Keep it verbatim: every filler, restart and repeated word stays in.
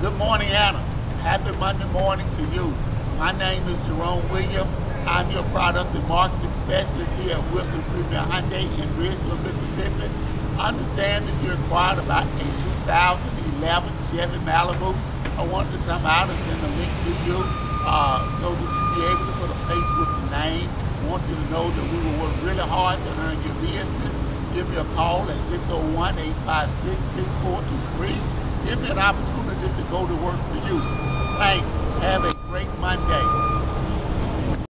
Good morning, Anna. Happy Monday morning to you. My name is Jerome Williams. I'm your product and marketing specialist here at Wilson Premier Hyundai in Ridgeland, Mississippi. I understand that you inquired about a two thousand eleven Chevy Malibu. I wanted to come out and send a link to you uh, so that you'd be able to put a face with the name. I want you to know that we will work really hard to earn your business. Give me a call at six oh one, eight five six, six four two three. Give me an opportunity to go to work for you. Thanks. Have a great Monday.